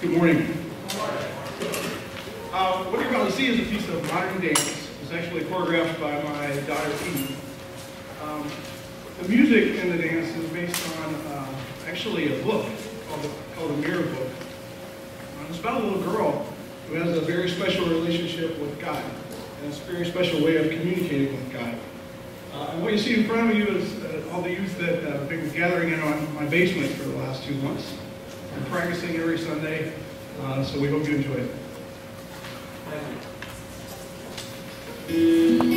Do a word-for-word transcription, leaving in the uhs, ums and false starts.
Good morning. Uh, what you're about to see is a piece of modern dance. It's actually choreographed by my daughter, Edie. Um, the music in the dance is based on uh, actually a book called, called The Mirror Book. Uh, it's about a little girl who has a very special relationship with God, and it's a very special way of communicating with God. Uh, and what you see in front of you is uh, all the youth that uh, have been gathering in on my basement for the last two months. We're practicing every Sunday, uh, so we hope you enjoy it. Thank you.